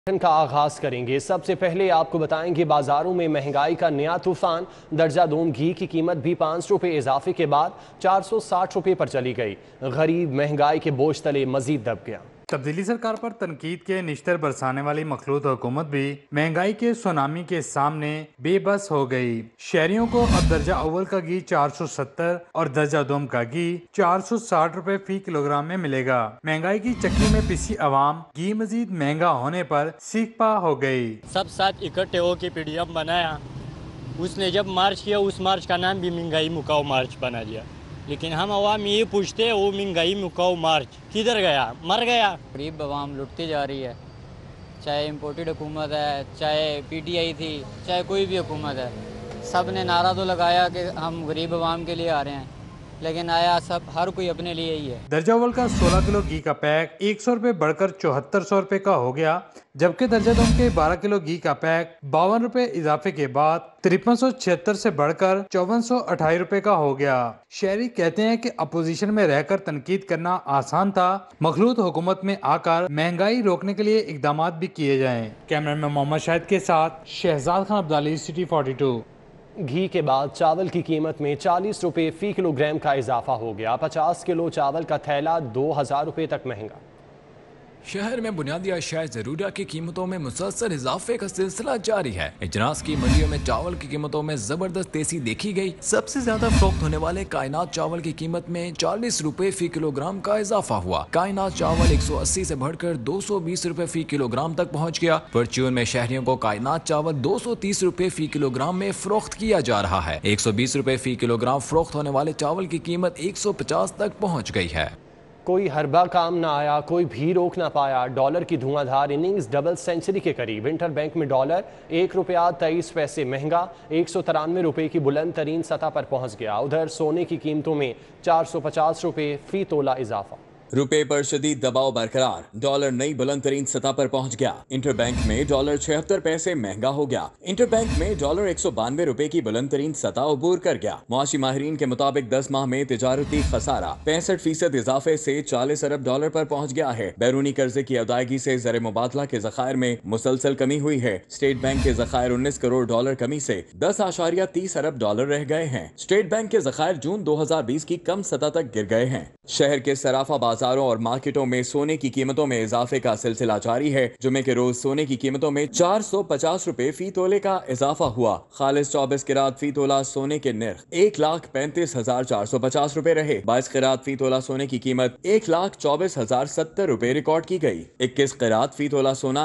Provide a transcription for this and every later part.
کا آغاز کریں گے۔ سب سے پہلے آپ کو بتائیں گے بازاروں میں مہنگائی کا نیا طوفان۔ درجہ دوم گھی کی قیمت بھی 5 روپے اضافے کے بعد 460 روپے پر چلی گئی۔ غریب مہنگائی کے بوجھ تلے مزید دب گیا۔ تبدیلی سرکار پر تنقید کے نشتر برسانے والی مخلوط حکومت بھی مہنگائی کے سونامی کے سامنے بے بس ہو گئی۔ شہریوں کو اب درجہ اول کا گھی 470 اور درجہ دوم کا گھی 460 روپے فی کلو گرام میں ملے گا۔ مہنگائی کی چکی میں پسی عوام گھی مزید مہنگا ہونے پر سیکھ پا ہو گئی۔ سب ساتھ اکٹھے ہو کے پی ڈی ایم بنایا، اس نے جب مارچ کیا اس مارچ کا نام بھی مہنگائی مکاؤ مارچ بنا دیا، لیکن ہم عوام یہ پوچھتے ہیں وہ مہنگائی مکاؤ مارچ کدھر گیا؟ مر گیا۔ غریب عوام لٹتی جا رہی ہے، چاہے امپورٹڈ حکومت ہے، چاہے پی ٹی آئی تھی، چاہے کوئی بھی حکومت ہے، سب نے نعرہ تو لگایا کہ ہم غریب عوام کے لیے آ رہے ہیں، لیکن آیا سب ہر کوئی اپنے لیے ہی ہے۔ درجہ اول کا 16 کلو گھی کا پیک 100 روپے بڑھ کر 7400 روپے کا ہو گیا، جبکہ درجہ دوم کے 12 کلو گھی کا پیک 52 روپے اضافے کے بعد 5376 سے بڑھ کر 5428 روپے کا ہو گیا۔ شہری کہتے ہیں کہ اپوزیشن میں رہ کر تنقید کرنا آسان تھا، مخلوط حکومت میں آ کر مہنگائی روکنے کے لیے اقدامات بھی کیے جائیں۔ کیمرہ مین محمد شاہد کے ساتھ شہزاد خان عبدالی، سٹی 42۔ گھی کے بعد چاول کی قیمت میں 40 روپے فی کلو گرام کا اضافہ ہو گیا۔ 50 کلو چاول کا تھیلا 2000 روپے تک مہنگا۔ شہر میں بنیادی اشیاء ضروریہ کی قیمتوں میں مسلسل اضافے کا سلسلہ جاری ہے۔ اجناس کی منڈیوں میں چاول کی قیمتوں میں زبردست تیزی دیکھی گئی۔ سب سے زیادہ فروخت ہونے والے کائنات چاول کی قیمت میں 40 روپے فی کلو گرام کا اضافہ ہوا۔ کائنات چاول 180 سے بڑھ کر 220 روپے فی کلو گرام تک پہنچ گیا۔ پرچون میں شہریوں کو کائنات چاول 230 روپے فی کلو گرام میں فروخت کیا جا رہا ہے۔ 120 روپے فی کلو گرام فروخت ہونے والے چاول کی قیمت 150 تک پہنچ گئی ہے۔ کوئی حربہ کام نہ آیا، کوئی بھی روک نہ پایا۔ ڈالر کی دھواں دھار اننگز ڈبل سینچری کے قریب۔ انٹر بینک میں ڈالر 1 روپیہ 23 پیسے مہنگا 193 روپے کی بلند ترین سطح پر پہنچ گیا۔ ادھر سونے کی قیمتوں میں 450 روپے فی تولہ اضافہ۔ روپے پر شدید دباؤ برقرار، ڈالر نئی بلند ترین سطح پر پہنچ گیا۔ انٹر بینک میں ڈالر 76 پیسے مہنگا ہو گیا۔ انٹر بینک میں ڈالر 192 روپے کی بلند ترین سطح عبور کر گیا۔ معاشی ماہرین کے مطابق 10 ماہ میں تجارتی خسارہ 65% اضافے سے 40 ارب ڈالر پر پہنچ گیا ہے۔ بیرونی قرضے کی ادائیگی سے زر مبادلہ کے ذخائر میں مسلسل کمی ہوئی ہے۔ اسٹیٹ بینک کے ذخائر 19 کروڑ ڈالر کمی سے 10.30 ارب ڈالر رہ گئے ہیں۔ اسٹیٹ بینک کے ذخائر جون 2020 کی کم سطح تک گر گئے ہیں۔ شہر کے صرافہ بازاروں اور مارکیٹوں میں سونے کی قیمتوں میں اضافے کا سلسلہ جاری ہے۔ جمعے کے روز سونے کی قیمتوں میں 450 روپے فی تولے کا اضافہ ہوا۔ خالص 24 قیرات فی تولہ سونے کے نرخ 1,35,450 روپے رہے۔ 22 قیرات فی تولہ سونے کی قیمت 1,24,070 روپے ریکارڈ کی گئی۔ 21 قیرات فی تولہ سونا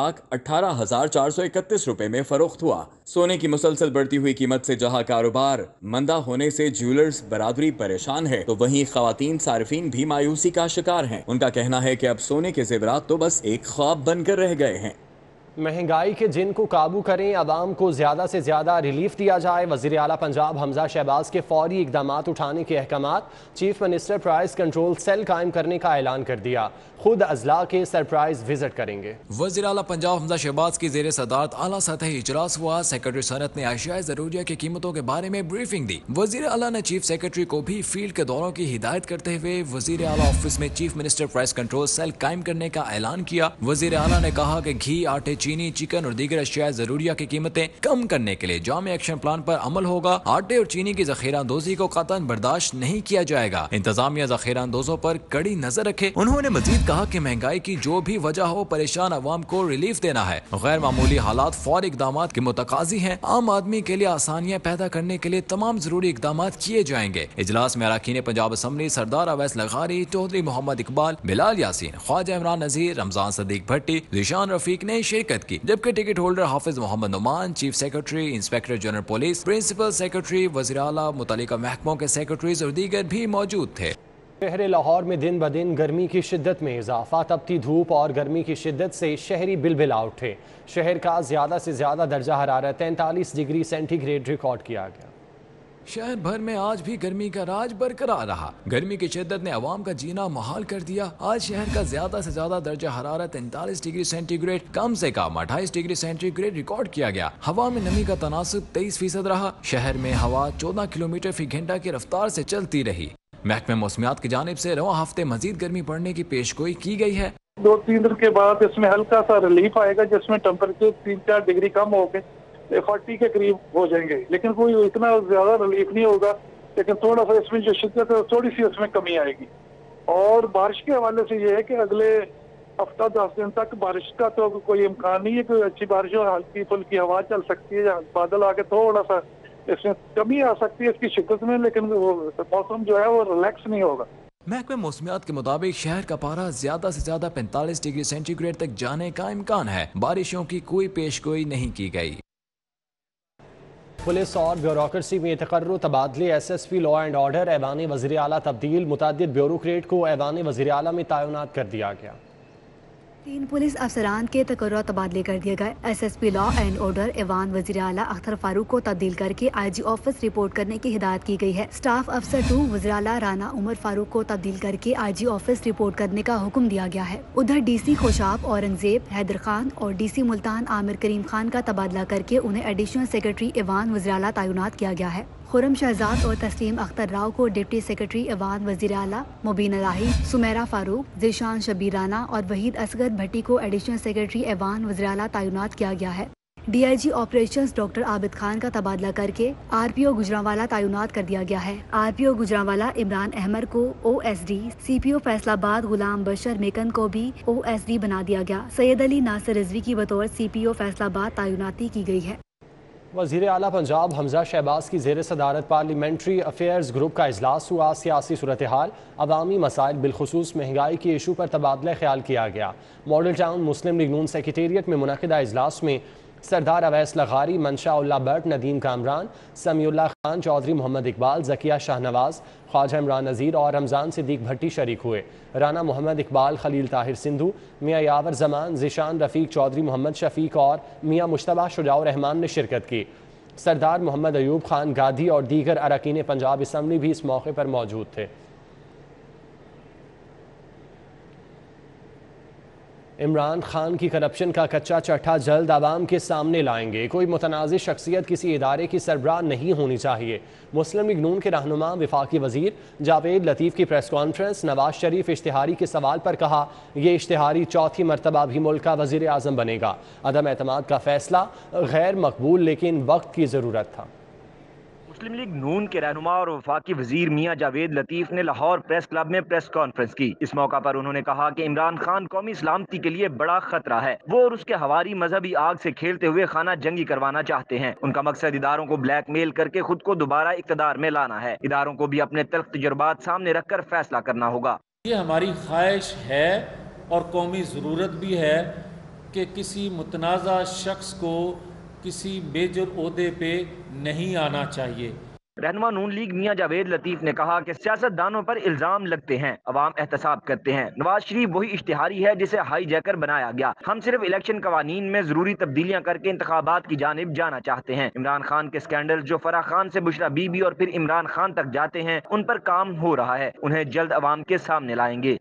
1,18,431 روپے میں فروخت ہوا۔ سونے کی مسلسل بڑھتی ہوئی قیمت سے جہاں کاروبار مندہ ہونے سے جیولرز برادری پریشان ہے، تو وہیں خواتین صارفین بھی مایوسی کا شکار ہیں۔ ان کا کہنا ہے کہ اب سونے کے زیورات تو بس ایک خواب بن کر رہ گئے ہیں۔ مہنگائی کے جن کو قابو کریں، عوام کو زیادہ سے زیادہ ریلیف دیا جائے۔ وزیر اعلیٰ پنجاب حمزہ شہباز کے فوری اقدامات اٹھانے کے احکامات۔ Chief minister price control cell قائم کرنے کا اعلان کر دیا۔ خود اضلاع کے سرپرائز وزٹ کریں گے۔ وزیر اعلیٰ پنجاب حمزہ شہباز کی زیر صدارت اعلیٰ سطحی اجلاس ہوا۔ سیکرٹری صنعت نے اشیاء ضروریہ کی قیمتوں کے بارے میں بریفنگ دی۔ وزیر اعلیٰ نے چیف سیکرٹری کو بھی فیلڈ کے دوروں کی ہدایت کرتے ہوئے وزیر اعلیٰ آفس میں chief minister price control cell قائم کرنے کا اعلان کیا۔ وزیر اعلیٰ نے کہا کہ گھی، آٹے، چینی، چکن اور دیگر اشیاء ضروریہ کی قیمتیں کم کرنے کے لیے جامع ایکشن پلان پر عمل ہوگا۔ آٹے اور چینی کی ذخیرہ اندوزی کو قطعاً برداشت نہیں کیا جائے گا۔ انتظامیہ ذخیرہ اندوزوں پر کڑی نظر رکھے۔ انہوں نے مزید کہا کہ مہنگائی کی جو بھی وجہ ہو، پریشان عوام کو ریلیف دینا ہے۔ غیر معمولی حالات فوری اقدامات کے متقاضی ہیں۔ عام آدمی کے لیے آسانیاں پیدا کرنے کے لیے تمام ضروری اقدامات کیے جائیں گے۔ اجلاس میں اراکین پنجاب اسمبلی سردار اویس لغاری، چودھری محمد اقبال، بلال یاسین، خواجہ عمران نذیر، رمضان صدیق بھٹی، ذیشان رفیق نے شرکت کی، جبکہ ticket holder Hafiz Muhammad Nauman, chief secretary, inspector general police, principal secretary, وزیر اعلیٰ، متعلقہ محکموں کے سیکرٹریز اور دیگر بھی موجود تھے۔ شہر لاہور میں دن بدن گرمی کی شدت میں اضافہ۔ تپتی دھوپ اور گرمی کی شدت سے شہری بلبلا اٹھے۔ شہر کا زیادہ سے زیادہ درجہ حرارت 43 ڈگری سینٹی گریڈ ریکارڈ کیا گیا۔ شہر بھر میں آج بھی گرمی کا راج برقرار رہا۔ گرمی کی شدت نے عوام کا جینا محال کر دیا۔ آج شہر کا زیادہ سے زیادہ درجہ حرارت 43 ڈگری سینٹی گریڈ، کم سے کم 28 ڈگری سینٹی گریڈ ریکارڈ کیا گیا۔ ہوا میں نمی کا تناسب 23% رہا۔ شہر میں ہوا 14 کلومیٹر فی گھنٹہ کی رفتار سے چلتی رہی۔ محکمہ موسمیات کی جانب سے رواں ہفتے مزید گرمی بڑھنے کی پیشگوئی کی گئی ہے۔ 2-3 दिन के बाद इसमें हल्का सा रिलीफ आएगा, जिसमें टेम्परेचर 3-4 डिग्री कम होके 40 के करीब हो जाएंगे, लेकिन कोई इतना ज्यादा रिलीफ नहीं होगा, लेकिन थोड़ा सा इसमें जो शिद्दत है थोड़ी सी इसमें कमी आएगी। और बारिश के हवाले से ये है कि अगले हफ्ता 10 दिन तक बारिश का तो कोई इम्कान नहीं है, कोई अच्छी बारिश हो, हल्की फुल्की हवा चल सकती है, बादल आके थोड़ा सा इसमें कमी आ सकती है इसकी शिद्दत में, लेकिन वो मौसम जो है वो रिलैक्स नहीं होगा। महकमे मौसमियात के मुताबिक शहर का पारा ज्यादा से ज्यादा 45 डिग्री सेंटीग्रेड तक जाने का इम्कान है। बारिशों की कोई पेशगोई नहीं की गई। पुलिस और ब्यूरोक्रेसी में तकर्रुर तबादले, SSP लॉ एंड ऑर्डर, ऐवान वज़ीर आला तब्दील, मुतअद्दिद ब्यूरोक्रेट को ऐवान वज़ीर आला में तैनात कर दिया गया। 3 पुलिस अफसरान के तकर्रुर तबादले कर दिए गए। SSP लॉ एंड ऑर्डर ऐवान वज़ीर आला अख्तर फारूक को तब्दील करके IG ऑफिस रिपोर्ट करने की हिदायत की गई है। स्टाफ अफसर 2 वज़ीर आला राना उमर फारूक को तब्दील करके IG ऑफिस रिपोर्ट करने का हुक्म दिया गया है। उधर DC खोशाब औरंगजेब हैदर खान और DC मुल्तान आमिर करीम खान का तबादला करके उन्हें एडिशनल सेक्रेटरी ऐवान वज़ीर आला तैनात किया गया है। खुरम शहजाद और तस्लीम अख्तर राव को डिप्टी सेक्रेटरी ऐवान वज़ीर आला, मुबीना लाही, सुमेरा फारूक, ज़ीशान शबीर राना और वहीद असगर भट्टी को एडिशनल सेक्रेटरी ऐवान वज़ीर आला तैनात किया गया है। DIG operations doctor Abid Khan का तबादला करके RPO गुजरांवाला तैनात कर दिया गया है। RPO गुजरांवाला इमरान अहमद को OSD, CPO फैसलाबाद गुलाम बशर मेकन को भी OSD बना दिया गया। सैयद अली नासिर रिजवी की बतौर CPO फैसलाबाद तैनाती की गई है। वज़ीर आला पंजाब हमजा शहबाज की ज़ेर सदारत पार्लियामेंट्री अफेयर्स ग्रुप का इजलास हुआ। सियासी सूरत हाल, अवामी मसाइल, बिलखुसूस महंगाई के इशू पर तबादला ख्याल किया गया। मॉडल टाउन मुस्लिम लीग नून सेक्रेटेरिएट में मुनक़िदा इजलास में सरदार अवैस लगारी, मंशा उल्ला भट्ट, नदीम कामरान, समीउल्लाह खान, चौधरी मोहम्मद इकबाल, ज़किया शाहनवाज, ख्वाजा इमरान नज़ीर और रमज़ान सिद्दीक भट्टी शरीक हुए। राना मोहम्मद इकबाल, खलील ताहिर सिंधु, मियाँ यावर जमान, ज़ीशान रफ़ीक, चौधरी मोहम्मद शफ़ीक और मियाँ मुश्तबा शुजाउर रहमान ने शिरकत की। सरदार मोहम्मद अयूब खान गादी और दीगर अरकान पंजाब असम्बली भी इस मौके पर मौजूद थे। इमरान खान की करप्शन का कच्चा चट्टा जल्द आवाम के सामने लाएंगे। कोई मुतनाज़िर शख्सियत किसी इदारे की सरबराह नहीं होनी चाहिए। मुस्लिम लीग नून के रहनुमा वफाकी वज़ीर जावेद लतीफ़ की प्रेस कॉन्फ्रेंस। नवाज शरीफ इश्तिहारी के सवाल पर कहा, ये इश्तिहारी चौथी मरतबा भी मुल्क का वज़ीर आज़म बनेगा। अदम एतमाद का फैसला गैर मकबूल, लेकिन वक्त की ज़रूरत था। मुस्लिम लीग नून के रहनुमा और वफाकी वजीर मियां जावेद लतीफ ने लाहौर प्रेस क्लब में प्रेस कॉन्फ्रेंस की। इस मौका पर उन्होंने कहा कि इमरान खान कौमी सलामती के लिए बड़ा खतरा है। वो और उसके हवारी मजहबी आग से खेलते हुए खाना जंगी करवाना चाहते हैं। उनका मकसद इदारों को ब्लैकमेल करके खुद को दोबारा इक़्तिदार में लाना है। इदारों को भी अपने तल्ख तजुर्बात सामने रखकर फैसला करना होगा। ये हमारी ख्वाहिश है और कौमी ज़रूरत भी है कि किसी मुतनाज़ा शख्स को किसी मेजर ओहदे पे नहीं आना चाहिए। रहनुमा नून लीग मियां जावेद लतीफ ने कहा कि सियासतदानों पर इल्जाम लगते हैं, अवाम एहतसाब करते हैं। नवाज शरीफ वही इश्तिहारी है जिसे हाई जैकर बनाया गया। हम सिर्फ इलेक्शन कवानीन में जरूरी तब्दीलियां करके इंतखाबात की जानिब जाना चाहते हैं। इमरान खान के स्कैंडल जो फराह खान से बुशरा बीबी और फिर इमरान खान तक जाते हैं, उन पर काम हो रहा है। उन्हें जल्द अवाम के सामने लाएंगे।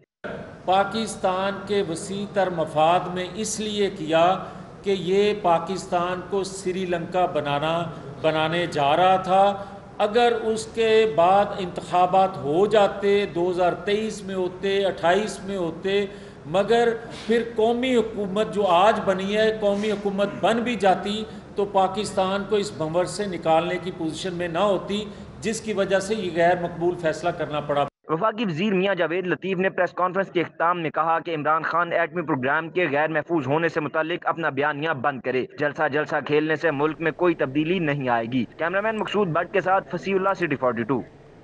पाकिस्तान के वसी तर मफाद में इसलिए किया कि ये पाकिस्तान को श्रीलंका बनाने जा रहा था। अगर उसके बाद इंतखाबात हो जाते, 2023 में होते, 28 में होते, मगर फिर कौमी हुकूमत जो आज बनी है, कौमी हुकूमत बन भी जाती तो पाकिस्तान को इस भंवर से निकालने की पोजीशन में ना होती, जिसकी वजह से ये गैर मकबूल फैसला करना पड़ा। वफाकी वजीर मियां जावेद लतीफ ने प्रेस कॉन्फ्रेंस के इख्तिताम में कहा कि इमरान खान एटमी प्रोग्राम के गैर महफूज होने से मुतालिक अपना बयानिया बंद करे। जलसा खेलने से मुल्क में कोई तब्दीली नहीं आएगी। कैमरामैन मकसूद भट्ट के साथ Fasiullah, city 42।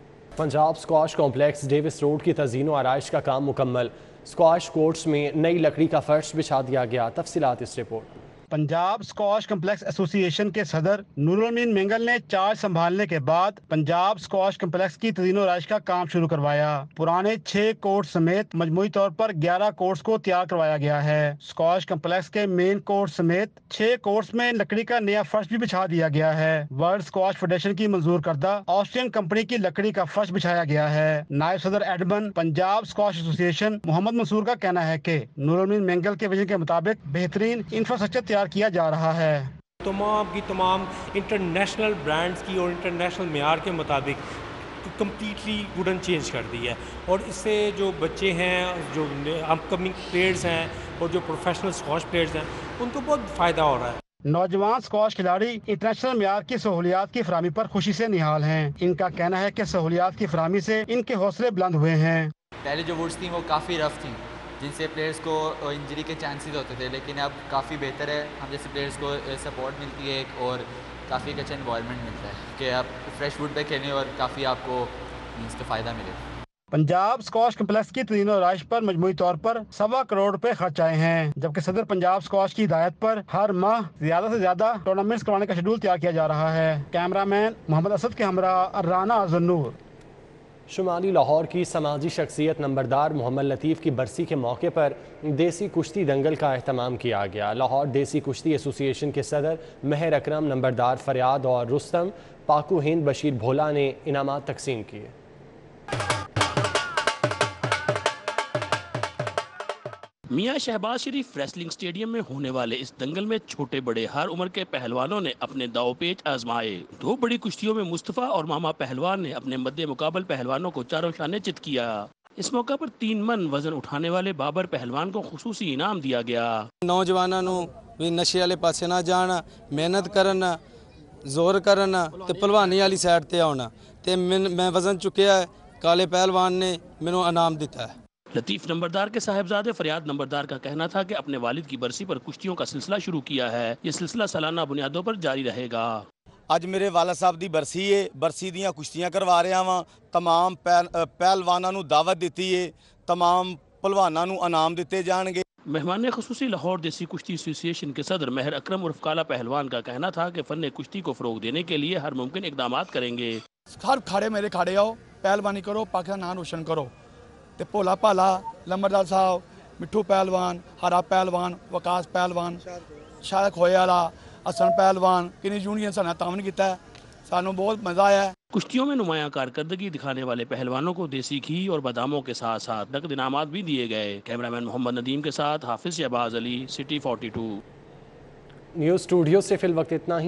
Punjab squash complex Davis Road की तज़ीन व आराइश का काम मुकम्मल। स्क्वाश कोर्ट्स में नई लकड़ी का फर्श बिछा दिया गया। तफसीलात इस रिपोर्ट। पंजाब स्क्वाश कम्प्लेक्स एसोसिएशन के सदर नूरुल अमीन मेंगल ने चार्ज संभालने के बाद पंजाब स्क्वाश कम्प्लेक्स की तज़ीनो आराइश का काम शुरू करवाया। पुराने 6 कोर्ट समेत मजमूई तौर पर 11 कोर्ट्स को तैयार करवाया गया है। स्क्वाश कम्प्लेक्स के मेन कोर्ट समेत 6 कोर्ट्स में लकड़ी का नया फर्श भी बिछा दिया गया है। वर्ल्ड स्क्वाश फेडरेशन की मंजूर करदा ऑस्ट्रियन कंपनी की लकड़ी का फर्श बिछाया गया है। नायब सदर admin Punjab squash association Mohammad Mansoor का कहना है कि नूरुल अमीन मेंगल के विजन के मुताबिक बेहतरीन इंफ्रास्ट्रक्चर तैयार किया जा रहा है। तमाम की तमाम इंटरनेशनल ब्रांड्स की और इंटरनेशनल मेयार के मुताबिक کمپلیٹلی ووڈن چینج کر دی ہے، اور اس سے جو بچے ہیں، جو اپ کمنگ پلیئرز ہیں اور جو پروفیشنل اسکواش پلیئرز ہیں، ان کو بہت فائدہ ہو رہا ہے۔ نوجوان اسکواش کھلاڑی انٹرنیشنل معیار کی سہولیات کی فراہمی پر خوشی سے نہال ہیں۔ ان کا کہنا ہے کہ سہولیات کی فراہمی سے ان کے حوصلے بلند ہوئے ہیں۔ پہلے جو ووڈس تھیں وہ کافی رف تھیں، جن سے پلیئرز کو انجری کے چانسز ہوتے تھے، لیکن اب کافی بہتر ہے۔ ہم جیسے پلیئرز کو سپورٹ ملتی ہے ایک، اور کافی اچھا انوائرمنٹ ملتا ہے کہ آپ فریش ووڈ پہ کھیلیں اور کافی آپ کو اس کا فائدہ ملے۔ پنجاب اسکواش کمپلیکس کی تزئین و آرائش پر مجموعی طور پر 1.25 کروڑ روپے خرچ آئے ہیں، جبکہ صدر پنجاب اسکواش کی ہدایت پر ہر ماہ زیادہ سے زیادہ ٹورنامنٹس کروانے کا شیڈول تیار کیا جا رہا ہے۔ کیمرہ مین محمد اسد کے ہمراہ رانا ذنور۔ شمالی لاہور کی سماجی شخصیت نمبردار محمد لطیف کی برسی کے موقع پر دیسی کشتی دنگل کا اہتمام کیا گیا۔ لاہور دیسی کشتی ایسوسی ایشن کے صدر مہر اکرم، نمبردار فریاد اور رستم، پاکو ہند بشیر بھولا نے انعامات تقسیم کیے۔ میاں شہباز شریف ریسلنگ سٹیڈیم میں ہونے والے اس دنگل میں چھوٹے بڑے ہر عمر کے پہلوانوں نے اپنے داؤ پیچ آزمائے۔ 2 بڑی کشتیوں میں مصطفیٰ اور ماما پہلوان نے اپنے مد مقابل پہلوانوں کو چاروں شانے چت کیا۔ اس موقع پر 3 من وزن اٹھانے والے بابر پہلوان کو خصوصی انعام دیا گیا۔ نوجوانوں بھی نشے والے پاسے نہ جانا، محنت کرنا، زور کرنا تے پہلوانی والی سائڈ تے آنا تے میں وزن چکیا ہے۔ کالے پہلوان نے مینوں انعام دیتا ہے۔ لطیف نمبردار کے صاحبزادے فریاد نمبردار کا کہنا تھا کہ اپنے والد کی برسی پر کشتیوں کا سلسلہ شروع کیا ہے۔ یہ سلسلہ سالانہ بنیادوں پر جاری رہے گا۔ اج میرے والد صاحب دی برسی ہے، برسی دیاں کشتیاں کروا رہا ہاں۔ تمام پہلواناں نوں دعوت دیتی ہے، تمام پہلواناں نوں انعام دیتے جان گے۔ مہمان خصوصی لاہور دیسی کشتی ایسوسی ایشن کے صدر مہر اکرم عرف کالا پہلوان کا کہنا تھا کہ فن کشتی کو فروغ دینے کے لیے ہر ممکن اقدامات کریں گے۔ ہر کھاڑے میرے کھاڑے آؤ، پہلوانی کرو، پاکستان نام روشن کرو۔ تے بھولا پالا، لمبردار صاحب، مٹھو پہلوان، ہرا پہلوان، وکاس پہلوان، شاہ کھوئے والا، حسن پہلوان، کنی یونین سانا تعاون کیتا ہے، سانو بہت مزہ آیا ہے۔ کشتیوں میں نمایاں کارکردگی دکھانے والے پہلوانوں کو دیسی گھی اور باداموں کے ساتھ ساتھ نقد انعامات بھی دیے گئے۔ کیمرہ مین محمد ندیم کے ساتھ Hafiz Shahbaz Ali, city 42۔ News studio سے فی الوقت اتنا ہی۔